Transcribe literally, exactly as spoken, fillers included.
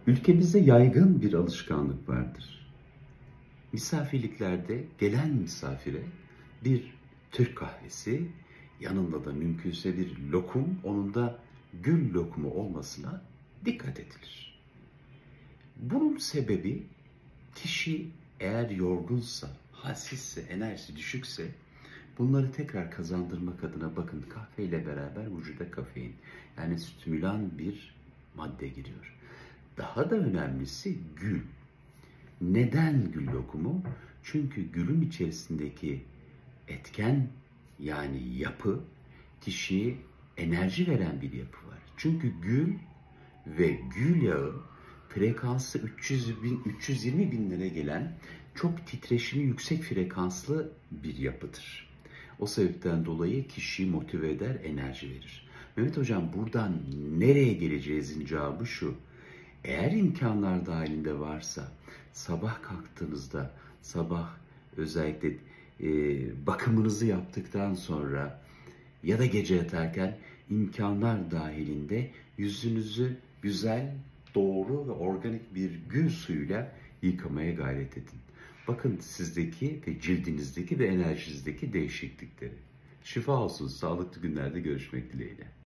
Ülkemizde yaygın bir alışkanlık vardır. Misafirliklerde gelen misafire bir Türk kahvesi, yanında da mümkünse bir lokum, onun da gül lokumu olmasına dikkat edilir. Bunun sebebi kişi eğer yorgunsa, halsizse, enerjisi düşükse bunları tekrar kazandırmak adına bakın kahveyle beraber vücuda kafein yani stimülan bir madde giriyor. Daha da önemlisi gül. Neden gül lokumu? Çünkü gülün içerisindeki etken yani yapı kişiye enerji veren bir yapı var. Çünkü gül ve gül yağı frekansı üç yüz bin, üç yüz yirmi binlere gelen çok titreşimi yüksek frekanslı bir yapıdır. O sebepten dolayı kişiyi motive eder, enerji verir. Mehmet Hocam buradan nereye geleceğizin cevabı şu. Eğer imkanlar dahilinde varsa sabah kalktığınızda, sabah özellikle e, bakımınızı yaptıktan sonra ya da gece yatarken imkanlar dahilinde yüzünüzü güzel, doğru ve organik bir gül suyuyla yıkamaya gayret edin. Bakın sizdeki ve cildinizdeki ve enerjinizdeki değişiklikleri. Şifa olsun, sağlıklı günlerde görüşmek dileğiyle.